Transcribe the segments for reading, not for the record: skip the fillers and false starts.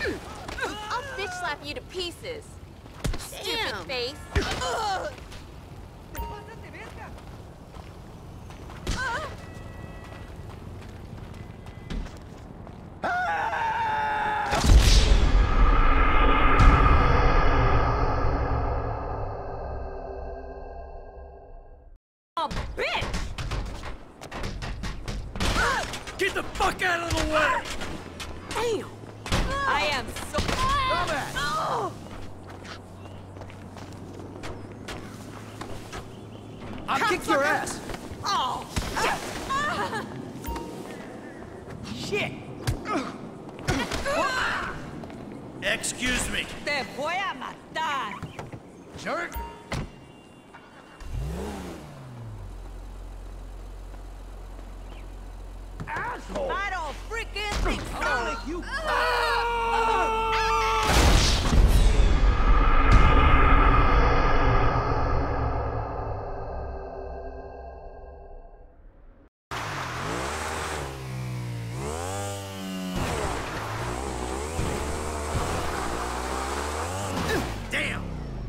I'll bitch slap you to pieces. Stupid face. Oh, bitch! Get the fuck out of the way! Damn! I am so... I'll kick your ass! Oh, shit! Excuse me. Te voy a matar! Jerk! Asshole! I don't freaking think so! I'll make you... Damn!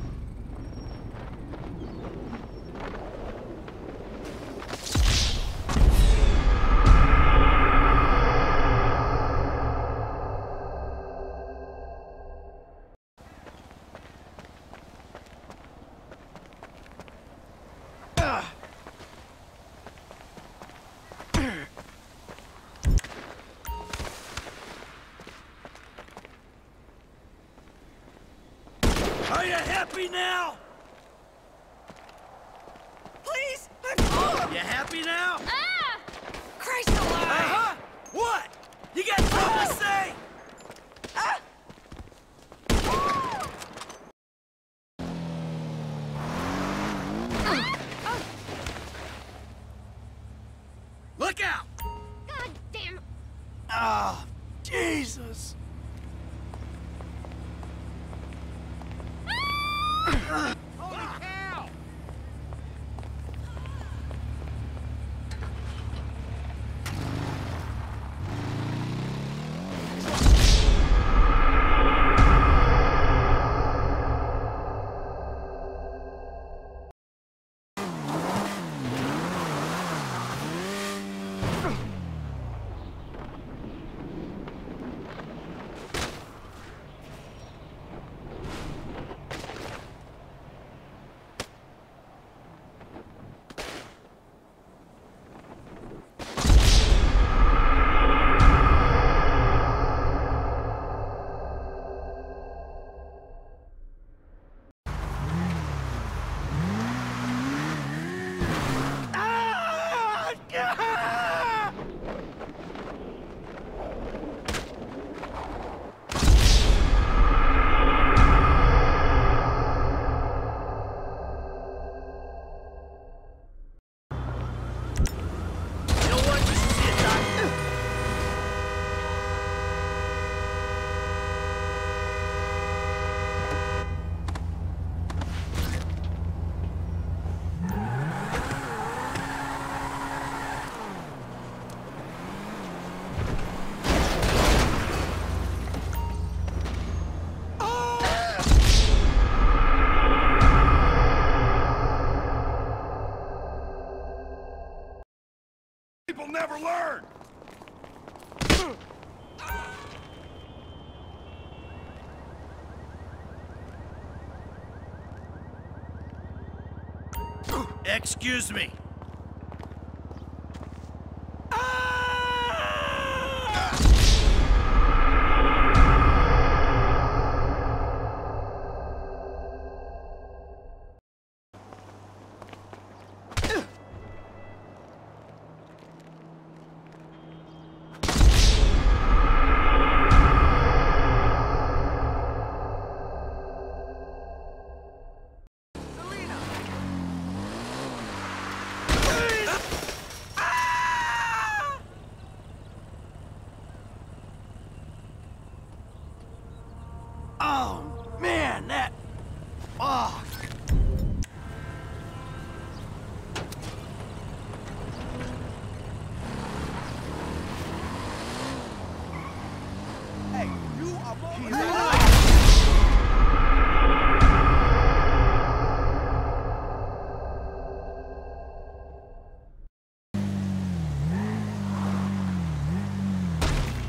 Are you happy now? Please! You happy now? Ah! Christ alive! Uh-huh! What? You got something to say? Look out! God damn. Oh, Jesus! Holy cow! People never learn! Excuse me.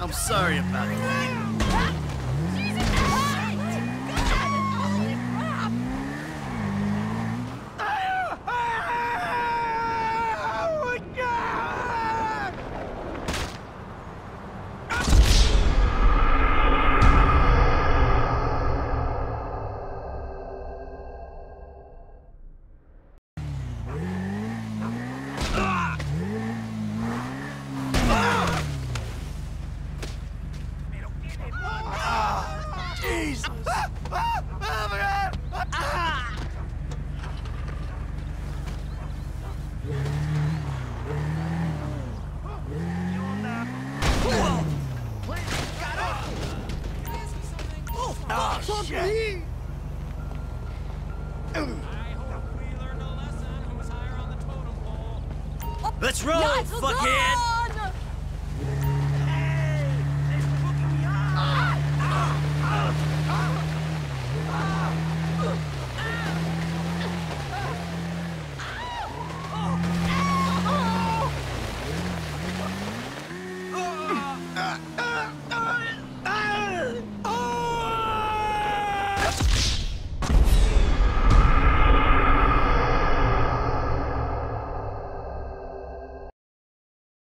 I'm sorry about that. Jesus Christ! Holy crap! Oh my God! Jesus! Oh, shit! Let's roll, Let's fuckhead!